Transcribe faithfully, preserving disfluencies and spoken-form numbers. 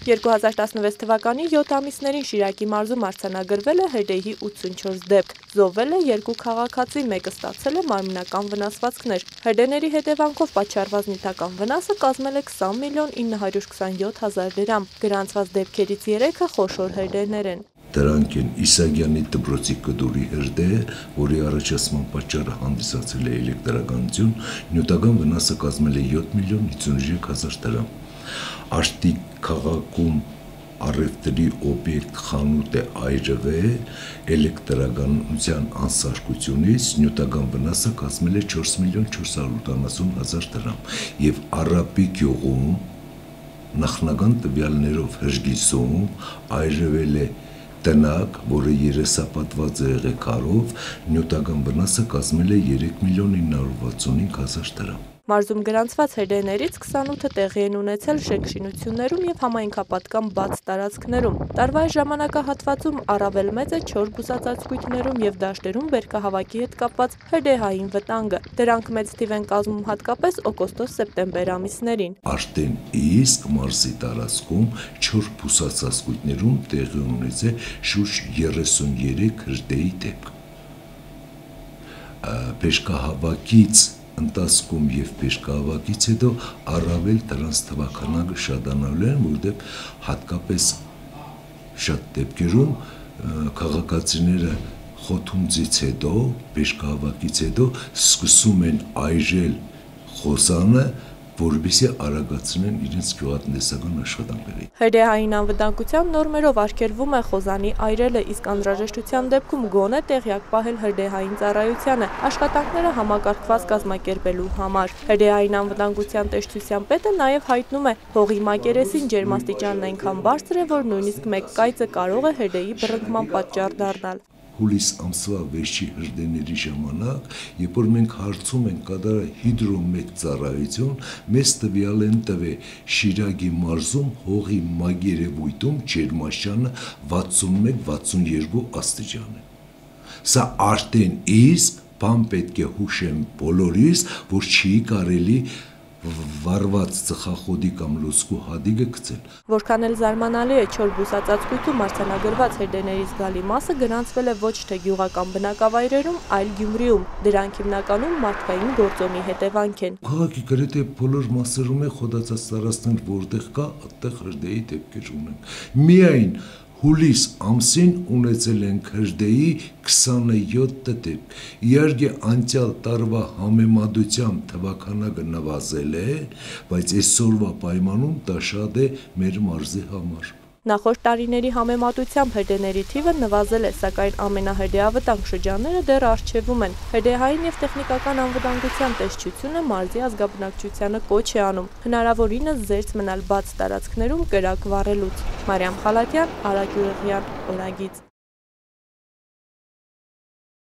երկու հազար տասնվեց թվականի յոթ ամիսներին Շիրակի մարզում արձանագրվել է հրդեհի ութսունչորս դեպք, զոհվել է երկու քաղաքացի, մեկը ստացել է մարմնական վնասվածքներ։ Հրդեհների հետևանքով պատճառված նյութական վնասը կազմել է քսան միլիոն ինը հարյուր քսանյոթ հազար դրամ։ Գրանցված դեպքերից երեքը խոշոր հրդեհներ են։ Դրանք են Իսագյանի դպրոցի կդուրի հրդեհը, որի առաջացման պատճառը հանդիսացել է էլեկտրականություն, նյութական վնասը կազմել է յոթ միլիոն հիսունուերեք հազար դրամ։ Աշտի քաղաքում առևտրի օբյեկտ խանութ է այրվել, էլեկտրականության անսարքությունից նյութական վնասը կազմել է չորս միլիոն չորս հարյուր ութանասուն հազար դրամ եւ Առաբի գյուղում նախնական տվյալներով հրգիզում այրվել է տնակ, որը երեսապատված է եղեգարով, նյութական վնասը կազմել է երեք միլիոն ինը հարյուր վաթսունհինգ հազար դրամ։ Մարզում գրանցված հրդեհներից քսանութը տեղի են ունեցել շենքշինություններում եւ համայնքապատկան բաց տարածքներում։ Տարվա ժամանակահատվածում առավել մեծ է չոր բուսածածկույթներում եւ դաշտերում բերքահավաքի հետ կապված հրդեհային վտանգը։ Դրանք մեծ թիվ են կազմում հատկապես օգոստոս-սեպտեմբեր ամիսներին։ Արդեն իսկ մարզի տարածքում չոր բուսածածկույթներում տեղի ունեցել շուրջ երեսուներեք հրդեհի դեպք։ Բերքահավաքից ընթացքում եւ բերքահավաքից հետո առավել դրանց թվականակը շատանալու են, որտեղ հատկապես շատ դեպքերում քաղաքացիները խոթունձից հետո, բերքահավաքից հետո սկսում են այրել խոզանը, որովհետեւ արագացնեն իրենց գյուղատնտեսական աշխատանքները։ Հրդեհային անվտանգության նորմերով արգելվում է խոզանի այրելը, իսկ անհրաժեշտության դեպքում գոնե տեղյակ պահել հրդեհային ծառայությանը աշխատանքները համակարգված կազմակերպելու համար։ Հրդեհային անվտանգության տեսչության պետը նաև հայտնում է, հողի մակերեսին ջերմաստիճանն այնքան բարձր է, որ նույնիսկ մեկ կայծը կարող է հրդեհի բռնկման պատճառ դառնալ։ Հուլիս ամսվա վերջի հրդեհների ժամանակ, երբ որ մենք հարցում ենք կատարել հիդրոմետ ծառայություն, մեզ տվյալ են տվել Շիրակի մարզում հողի մակերևույթում ջերմաստիճանը վաթսունմեկ վաթսունյոթ աստիճան է։ Սա արդեն իսկ բան պետք է հուշեմ բոլորիս, որ չի կարելի վարված ծխախոտի կամ լոսկու հադիգը գցել։ Որքան էլ զարմանալի է, չոր բուսածածկույթում արձանագրված հրդեհների զգալի մասը գրանցվել է ոչ թե գյուղական բնակավայրերում, այլ Գյումրիում։ Դրանք հիմնականում մարդկային գործոնի հետևանք են։ Քաղաքի գրեթե բոլոր մասերում է խոդացած տարածքներ, որտեղ կա, այդտեղ հրդեհի դեպքեր ունենք։ Միայն հուլիս ամսին ունեցել ենք հրդեհի քսանյոթ դեպք։ Իհարկե անցյալ տարվա համեմատությամբ թվականակը նվազել է, բայց այսօրվա պայմանում դա շատ է մեր մարզի համար։ Նախորդ տարիների համեմատությամբ հրդեհների թիվը նվազել է, սակայն ամենահրդեհավտանգ շրջանները դեռ առջևում են։ Հրդեհային եւ տեխնիկական անվտանգության տեսչությունը մարզի ազգաբնակչությանը կոչ է անում հնարավորինս զերծ մնալ բաց տարածքներում կրակ վառելուց։ Մարիամ Խալատյան, Արա Գյուղյան, օրագիծ։